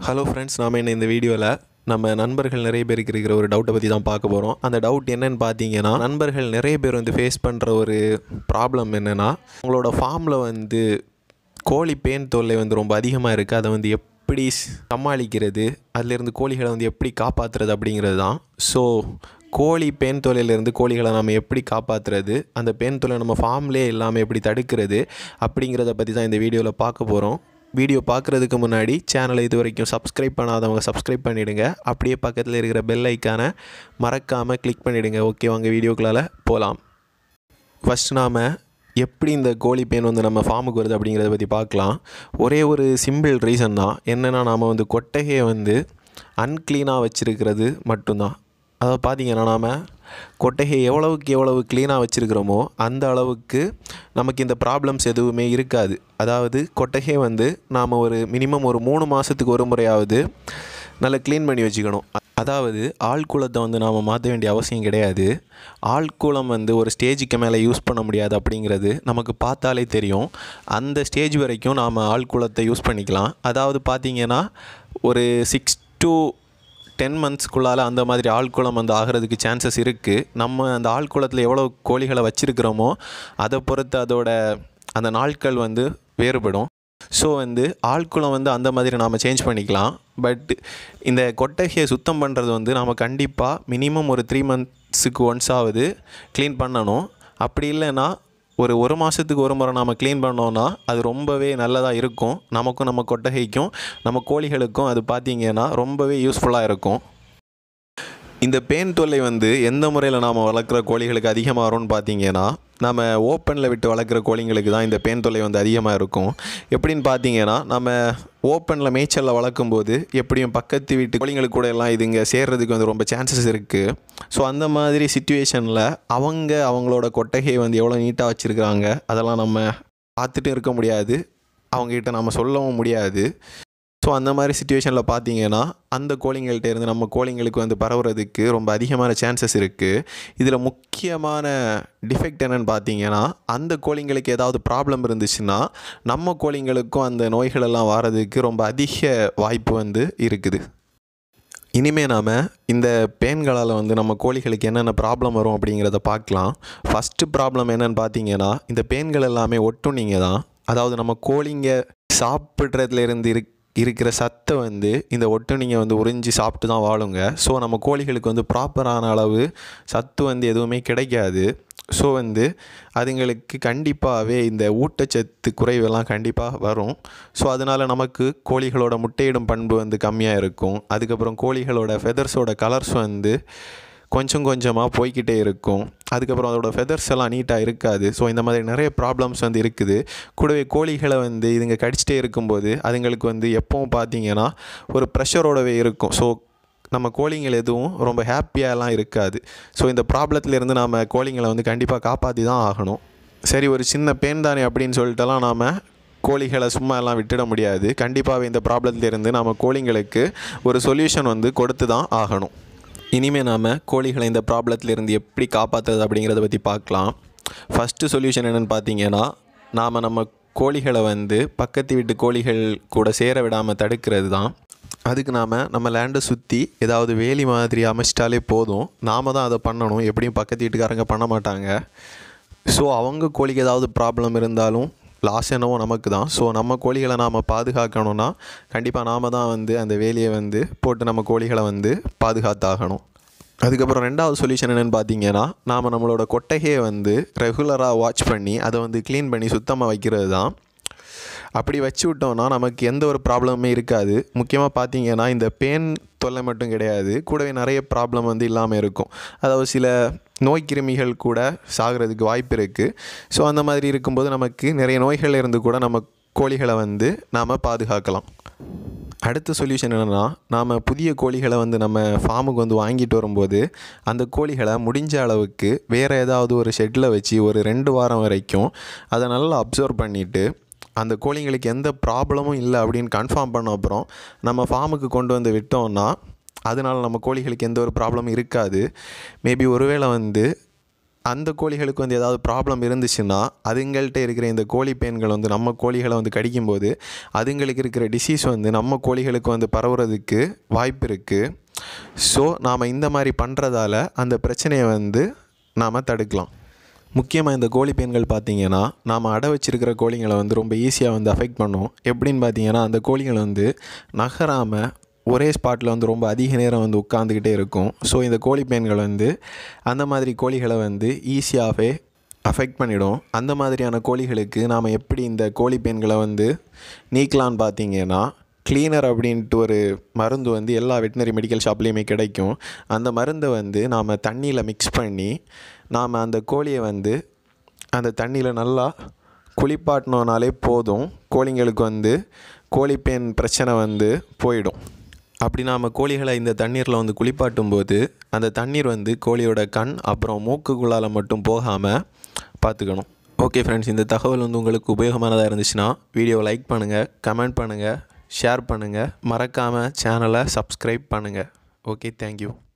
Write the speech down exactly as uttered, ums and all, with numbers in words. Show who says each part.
Speaker 1: Hello friends, நாம் என்ன இந்த வீடியோவில் நம்ம நண்பர்கள் நிறைய பேருக்கு இருக்கிற ஒரு டவுட்டை பற்றி தான் பார்க்க போகிறோம். அந்த டவுட் என்னென்னு பார்த்தீங்கன்னா, நண்பர்கள் நிறைய பேர் வந்து ஃபேஸ் பண்ணுற ஒரு ப்ராப்ளம் என்னென்னா, உங்களோட ஃபார்மில் வந்து கோழி பேன் தொல்லை வந்து ரொம்ப அதிகமாக இருக்குது. அதை வந்து எப்படி சமாளிக்கிறது, அதிலேருந்து கோழிகளை வந்து எப்படி காப்பாற்றுறது அப்படிங்கிறது தான். ஸோ கோழி பேன் தொல்லையிலேருந்து கோழிகளை நம்ம எப்படி காப்பாற்றுறது, அந்த பேன் தொல்லை நம்ம ஃபார்ம்லேயே இல்லாமல் எப்படி தடுக்கிறது அப்படிங்கிறத பற்றி தான் இந்த வீடியோவில் பார்க்க போகிறோம். வீடியோ பார்க்குறதுக்கு முன்னாடி சேனலை இது வரைக்கும் சப்ஸ்கிரைப் பண்ணாதவங்க சப்ஸ்கிரைப் பண்ணிவிடுங்க. அப்படியே பக்கத்தில் இருக்கிற பெல் ஐக்கானை மறக்காமல் கிளிக் பண்ணிவிடுங்க. ஓகே, வாங்க வீடியோக்களால் போகலாம். ஃபஸ்ட் நாம் எப்படி இந்த கோழி பேன் வந்து நம்ம ஃபார்முக்கு வருது அப்படிங்கிறத பற்றி பார்க்கலாம். ஒரே ஒரு சிம்பிள் ரீசன் தான். என்னென்னா, நாம் வந்து கொட்டகையை வந்து அன்க்ளீனாக வச்சுருக்கிறது மட்டும்தான். அதை பார்த்திங்கன்னா, நாம் கொட்டகை எவ்வளவுக்கு எவ்வளவு க்ளீனாக வச்சுருக்கிறோமோ அந்த அளவுக்கு நமக்கு இந்த ப்ராப்ளம்ஸ் எதுவுமே இருக்காது. அதாவது கொட்டகை வந்து நாம் ஒரு மினிமம் ஒரு மூணு மாதத்துக்கு ஒரு முறையாவது நல்லா க்ளீன் பண்ணி வச்சுக்கணும். அதாவது ஆழ்குளத்தை வந்து நாம் மாற்ற வேண்டிய அவசியம் கிடையாது. ஆழ்குளம் வந்து ஒரு ஸ்டேஜுக்கு மேலே யூஸ் பண்ண முடியாது அப்படிங்கிறது நமக்கு பார்த்தாலே தெரியும். அந்த ஸ்டேஜ் வரைக்கும் நாம் ஆழ்குளத்தை யூஸ் பண்ணிக்கலாம். அதாவது பார்த்திங்கன்னா, ஒரு சிக்ஸ் டு டென் மந்த்ஸ்க்குள்ளால் அந்த மாதிரி ஆழ்குளம் வந்து ஆகிறதுக்கு சான்சஸ் இருக்குது. நம்ம அந்த ஆழ்குளத்தில் எவ்வளோ கோழிகளை வச்சுருக்கிறோமோ அதை பொறுத்து அதோட அந்த நாட்கள் வந்து வேறுபடும். ஸோ வந்து ஆழ்குளம் வந்து அந்த மாதிரி நாம் சேஞ்ச் பண்ணிக்கலாம். பட் இந்த கொட்டகையை சுத்தம் பண்ணுறது வந்து நாம் கண்டிப்பாக மினிமம் ஒரு த்ரீ மந்த்ஸுக்கு ஒன்ஸாவது க்ளீன் பண்ணணும். அப்படி இல்லைன்னா ஒரு ஒரு மாதத்துக்கு ஒரு முறை நாம் க்ளீன் பண்ணோன்னா அது ரொம்பவே நல்லதாக இருக்கும். நமக்கும் நம்ம கொட்டகைக்கும் நம்ம கோழிகளுக்கும் அது பார்த்திங்கன்னா ரொம்பவே யூஸ்ஃபுல்லாக இருக்கும். இந்த பேன் தொல்லை வந்து எந்த முறையில் நாம் வளர்க்குற கோழிகளுக்கு அதிகமாக வரும்னு பார்த்திங்கன்னா, நம்ம ஓப்பனில் விட்டு வளர்க்குற கோழிங்களுக்கு தான் இந்த பேன் தொல்லை வந்து அதிகமாக இருக்கும். எப்படின்னு பார்த்தீங்கன்னா, நம்ம ஓப்பனில் மேய்ச்சலில் வளர்க்கும்போது எப்படியும் பக்கத்து வீட்டு கோழிங்களுக்கு கூட எல்லாம் இதுங்க சேர்றதுக்கு வந்து ரொம்ப சான்சஸ் இருக்குது. ஸோ அந்த மாதிரி சிச்சுவேஷனில் அவங்க அவங்களோட கொட்டகையை வந்து எவ்வளோ நீட்டாக வச்சுருக்காங்க அதெல்லாம் நம்ம பார்த்துட்டு இருக்க முடியாது, அவங்ககிட்ட நம்ம சொல்லவும் முடியாது. ஸோ அந்த மாதிரி சிச்சுவேஷனில் பார்த்தீங்கன்னா, அந்த கோழிங்கள்ட்ட இருந்து நம்ம கோழிங்களுக்கு வந்து பரவுறதுக்கு ரொம்ப அதிகமான சான்சஸ் இருக்குது. இதில் முக்கியமான டிஃபெக்ட் என்னென்னு பார்த்தீங்கன்னா, அந்த கோழிங்களுக்கு ஏதாவது ப்ராப்ளம் இருந்துச்சுன்னா நம்ம கோழிங்களுக்கும் அந்த நோய்களெல்லாம் வர்றதுக்கு ரொம்ப அதிக வாய்ப்பு வந்து இருக்குது. இனிமேல் நாம் இந்த பேன்களால் வந்து நம்ம கோழிகளுக்கு என்னென்ன ப்ராப்ளம் வரும் அப்படிங்கிறத பார்க்கலாம். ஃபஸ்ட்டு ப்ராப்ளம் என்னென்னு பார்த்தீங்கன்னா, இந்த பேன்கள் எல்லாமே ஒட்டுண்ணிங்க தான். அதாவது நம்ம கோழிங்க சாப்பிட்றதுலேருந்து இரு இருக்கிற சத்தை வந்து இந்த ஒட்டுண்ணிங்க வந்து உறிஞ்சி சாப்பிட்டு தான் வாழுங்க. ஸோ நம்ம கோழிகளுக்கு வந்து ப்ராப்பரான அளவு சத்து வந்து எதுவுமே கிடைக்காது. ஸோ வந்து அதுங்களுக்கு கண்டிப்பாகவே இந்த ஊட்டச்சத்து குறைவெல்லாம் கண்டிப்பாக வரும். ஸோ அதனால் நமக்கு கோழிகளோட முட்டையிடும் பண்பு வந்து கம்மியாக இருக்கும். அதுக்கப்புறம் கோழிகளோட ஃபெதர்ஸோட கலர்ஸ் வந்து கொஞ்சம் கொஞ்சமாக போய்கிட்டே இருக்கும். அதுக்கப்புறம் அதோடய ஃபெதர்ஸ் எல்லாம் நீட்டாக இருக்காது. ஸோ இந்த மாதிரி நிறைய ப்ராப்ளம்ஸ் வந்து இருக்குது. கூடவே கோழிகளை வந்து இதுங்க கடிச்சிட்டே இருக்கும்போது அதுங்களுக்கு வந்து எப்பவும் பார்த்திங்கன்னா ஒரு ப்ரெஷரோடவே இருக்கும். ஸோ நம்ம கோழிங்கள் எதுவும் ரொம்ப ஹாப்பியாகலாம் இருக்காது. ஸோ இந்த ப்ராப்ளத்திலேருந்து நாம் கோழிங்களை வந்து கண்டிப்பாக காப்பாற்றி தான் ஆகணும். சரி, ஒரு சின்ன பேன் தானே அப்படின்னு சொல்லிட்டுலாம் நாம் கோழிகளை சும்மா எல்லாம் விட்டுட முடியாது. கண்டிப்பாகவே இந்த ப்ராப்ளத்திலேருந்து நம்ம கோழிங்களுக்கு ஒரு சொல்யூஷன் வந்து கொடுத்து தான் ஆகணும். இனிமேல் நாம் கோழிகளை இந்த ப்ராப்ளத்திலேருந்து எப்படி காப்பாற்றுறது அப்படிங்கிறத பற்றி பார்க்கலாம். ஃபஸ்ட்டு சொல்யூஷன் என்னென்னு பார்த்தீங்கன்னா, நாம் நம்ம கோழிகளை வந்து பக்கத்து வீட்டு கோழிகள் கூட சேர விடாமல் தடுக்கிறது தான். அதுக்கு நாம் நம்ம லேண்டை சுற்றி ஏதாவது வேலி மாதிரி அமைச்சிட்டாலே போதும். நாம் தான் அதை பண்ணணும். எப்படியும் பக்கத்து வீட்டுக்காரங்க பண்ண மாட்டாங்க. ஸோ அவங்க கோழிக்கு ஏதாவது ப்ராப்ளம் இருந்தாலும் லாஸ் என்னவோ நமக்கு தான். ஸோ நம்ம கோழிகளை நாம் பாதுகாக்கணும்னா கண்டிப்பாக நாம் தான் வந்து அந்த வேலியை வந்து போட்டு நம்ம கோழிகளை வந்து பாதுகாத்தாகணும். அதுக்கப்புறம் ரெண்டாவது சொல்யூஷன் என்னென்னு பார்த்தீங்கன்னா, நாம் நம்மளோட கொட்டகையை வந்து ரெகுலராக வாட்ச் பண்ணி அதை வந்து க்ளீன் பண்ணி சுத்தமாக வைக்கிறது தான். அப்படி வச்சு விட்டோம்னா நமக்கு எந்த ஒரு ப்ராப்ளமுமே இருக்காது. முக்கியமாக பார்த்தீங்கன்னா, இந்த பேன் தொல்லை மட்டும் கிடையாது, கூடவே நிறைய ப்ராப்ளம் வந்து இல்லாமல் இருக்கும். அதாவது சில நோய் கிருமிகள் கூட சாகிறதுக்கு வாய்ப்பு இருக்குது. ஸோ அந்த மாதிரி இருக்கும்போது நமக்கு நிறைய நோய்கள் இருந்து கூட நம்ம கோழிகளை வந்து நாம் பாதுகாக்கலாம். அடுத்த சொல்யூஷன் என்னென்னா, நாம் புதிய கோழிகளை வந்து நம்ம ஃபார்முக்கு வந்து வாங்கிட்டு வரும்போது அந்த கோழிகளை முடிஞ்ச அளவுக்கு வேறு ஏதாவது ஒரு ஷெட்டில் வச்சு ஒரு ரெண்டு வாரம் வரைக்கும் அதை நல்லா அப்சர்வ் பண்ணிவிட்டு அந்த கோழிங்களுக்கு எந்த ப்ராப்ளமும் இல்லை அப்படின்னு கன்ஃபார்ம் பண்ண அப்புறம் நம்ம ஃபார்முக்கு கொண்டு வந்து விட்டோம்னா அதனால் நம்ம கோழிகளுக்கு எந்த ஒரு ப்ராப்ளமும் இருக்காது. மேபி ஒருவேளை வந்து அந்த கோழிகளுக்கு வந்து ஏதாவது ப்ராப்ளம் இருந்துச்சுன்னா அதுங்கள்ட்ட இருக்கிற இந்த கோழி பேன்கள் வந்து நம்ம கோழிகளை வந்து கடிக்கும்போது அதுங்களுக்கு இருக்கிற டிசீஸ் வந்து நம்ம கோழிகளுக்கு வந்து பரவுறதுக்கு வாய்ப்பு இருக்குது. ஸோ நாம் இந்த மாதிரி பண்ணுறதால அந்த பிரச்சனையை வந்து நாம் தடுக்கலாம். முக்கியமாக இந்த கோழி பேன்கள் பார்த்திங்கன்னா நாம் அடை வச்சிருக்கிற கோழிங்களை வந்து ரொம்ப ஈஸியாக வந்து அஃபெக்ட் பண்ணும். எப்படின்னு பார்த்தீங்கன்னா அந்த கோழிகள் வந்து நகராமல் ஒரே ஸ்பாட்டில் வந்து ரொம்ப அதிக நேரம் வந்து உட்காந்துக்கிட்டே இருக்கும். ஸோ இந்த கோழி பேன்கள் வந்து அந்த மாதிரி கோழிகளை வந்து ஈஸியாகவே அஃபெக்ட் பண்ணிடும். அந்த மாதிரியான கோழிகளுக்கு நாம் எப்படி இந்த கோழி பேன்களை வந்து நீக்கலான்னு பார்த்தீங்கன்னா க்ளீனர் அப்படின்ட்டு ஒரு மருந்து வந்து எல்லா வெட்டினரி மெடிக்கல் ஷாப்லேயுமே கிடைக்கும். அந்த மருந்தை வந்து நாம் தண்ணியில் மிக்ஸ் பண்ணி நாம் அந்த கோழியை வந்து அந்த தண்ணியில் நல்லா குளிப்பாட்டினோனாலே போதும், கோழிங்களுக்கு வந்து கோழிப்பேன் பிரச்சனை வந்து போயிடும். அப்படி நாம் கோழிகளை இந்த தண்ணீரில் வந்து குளிப்பாட்டும் போது அந்த தண்ணீர் வந்து கோழியோட கண் அப்புறம் மூக்குக்குள்ளால் மட்டும் போகாமல் பார்த்துக்கணும். ஓகே ஃப்ரெண்ட்ஸ், இந்த தகவல் வந்து உங்களுக்கு உபயோகமானதாக இருந்துச்சுன்னா வீடியோவை லைக் பண்ணுங்கள், கமெண்ட் பண்ணுங்கள், ஷேர் பண்ணுங்கள், மறக்காமல் சேனலை சப்ஸ்கிரைப் பண்ணுங்கள். Okay, thank you.